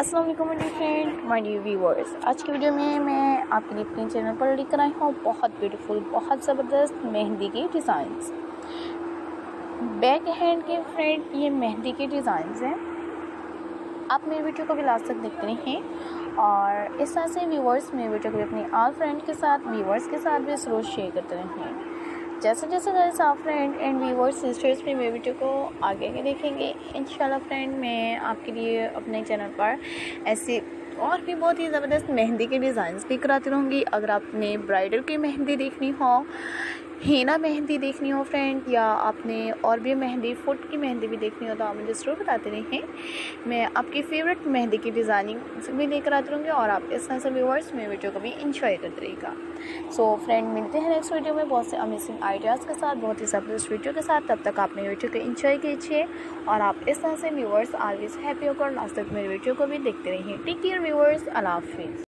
अस्सलाम वालेकुम my friend, my dear viewers. आज की वीडियो में मैं आपके लिए अपने चैनल पर लेकर आई हूँ बहुत ब्यूटीफुल, बहुत ज़बरदस्त मेहंदी के डिज़ाइंस। बैक हैंड के फ्रेंड ये मेहंदी के डिज़ाइंस हैं। आप मेरी वीडियो को भी लास्ट तक देखते रहें और इस तरह से व्यूअर्स मेरी वीडियो को भी अपने ऑल फ्रेंड के साथ, व्यूअर्स के साथ भी रोज़ शेयर करते रहें। जैसे जैसे आप फ्रेंड एंड व्यूअर्स सिस्टर्स में मेरी वीडियो को आगे देखेंगे, इंशाल्लाह फ्रेंड मैं आपके लिए अपने चैनल पर ऐसे और भी बहुत ही ज़बरदस्त मेहंदी के डिज़ाइंस भी कराती रहूँगी। अगर आपने ब्राइडल की मेहंदी देखनी हो, हीना मेहंदी देखनी हो फ्रेंड, या आपने और भी मेहंदी, फुट की मेहंदी भी देखनी हो तो आप मुझे ज़रूर बताते रहें। मैं आपकी फ़ेवरेट मेहंदी की डिज़ाइनिंग भी लेकर आती रहूँगी और आप इस तरह से व्यूअर्स मेरी वीडियो को भी इंजॉय करते रहेगा। सो फ्रेंड मिलते हैं नेक्स्ट वीडियो में बहुत से अमेजिंग आइडियाज़ के साथ, बहुत ही ज़बरदस्त वीडियो के साथ। तब तक आप मेरी वीडियो को इंजॉय कीजिए और आप इस तरह से व्यूअर्स ऑलवेज हैप्पी होकर लास्ट तक मेरी वीडियो को भी देखते रहिए। टेक केयर व्यूअर्स, अल्लाह हाफिज़।